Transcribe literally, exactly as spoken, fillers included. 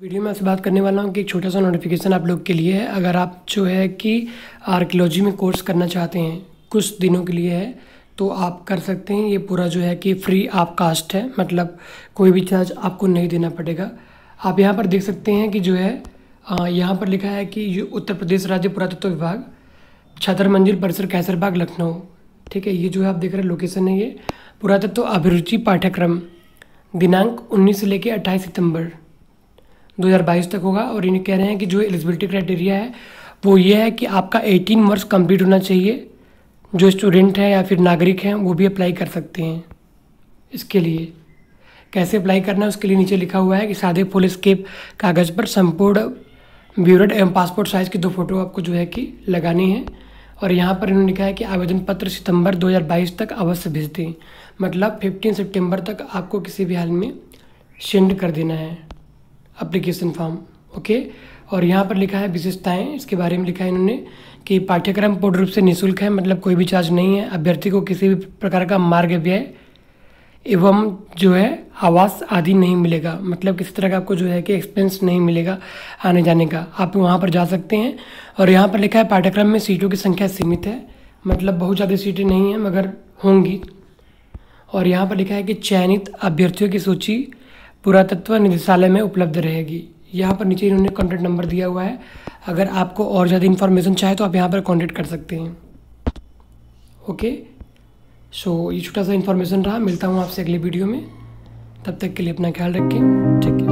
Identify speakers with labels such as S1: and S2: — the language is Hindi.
S1: वीडियो में आपसे बात करने वाला हूँ कि एक छोटा सा नोटिफिकेशन आप लोग के लिए है। अगर आप जो है कि आर्कियोलॉजी में कोर्स करना चाहते हैं, कुछ दिनों के लिए है, तो आप कर सकते हैं। ये पूरा जो है कि फ्री ऑफ कास्ट है, मतलब कोई भी चार्ज आपको नहीं देना पड़ेगा। आप यहाँ पर देख सकते हैं कि जो है अ, यहाँ पर लिखा है कि ये उत्तर प्रदेश राज्य पुरातत्व विभाग, छतर मंजिल परिसर कैसरबाग लखनऊ। ठीक है, ये जो है आप देख रहे हैं लोकेशन है। ये पुरातत्व अभिरुचि पाठ्यक्रम दिनांक उन्नीस से लेकर अट्ठाईस सितंबर दो हज़ार बाईस तक होगा। और इन्हें कह रहे हैं कि जो एलिजिबिलिटी क्राइटेरिया है वो ये है कि आपका अठारह वर्ष कंप्लीट होना चाहिए। जो स्टूडेंट हैं या फिर नागरिक हैं वो भी अप्लाई कर सकते हैं। इसके लिए कैसे अप्लाई करना है उसके लिए नीचे लिखा हुआ है कि सादे फुल स्केप कागज़ पर संपूर्ण ब्यूरेट एवं पासपोर्ट साइज़ की दो फोटो आपको जो है कि लगानी है। और यहाँ पर इन्होंने लिखा है कि आवेदन पत्र सितंबर दो हज़ार बाईस तक अवश्य भेज दें, मतलब पंद्रह सितंबर तक आपको किसी भी हाल में सेंड कर देना है एप्लीकेशन फॉर्म। ओके, और यहाँ पर लिखा है विशेषताएं, इसके बारे में लिखा है इन्होंने कि पाठ्यक्रम पूर्ण रूप से निःशुल्क है, मतलब कोई भी चार्ज नहीं है। अभ्यर्थी को किसी भी प्रकार का मार्ग व्यय एवं जो है आवास आदि नहीं मिलेगा, मतलब किसी तरह का आपको जो है कि एक्सपेंस नहीं मिलेगा आने जाने का। आप वहाँ पर जा सकते हैं। और यहाँ पर लिखा है पाठ्यक्रम में सीटों की संख्या सीमित है, मतलब बहुत ज़्यादा सीटें नहीं हैं मगर होंगी। और यहाँ पर लिखा है कि चयनित अभ्यर्थियों की सूची पुरातत्व निदेशालय में उपलब्ध रहेगी। यहाँ पर नीचे इन्होंने कॉन्टैक्ट नंबर दिया हुआ है। अगर आपको और ज़्यादा इन्फॉर्मेशन चाहे तो आप यहाँ पर कॉन्टैक्ट कर सकते हैं। ओके, सो ये छोटा सा इन्फॉर्मेशन रहा। मिलता हूँ आपसे अगले वीडियो में, तब तक के लिए अपना ख्याल रखें। ठीक है।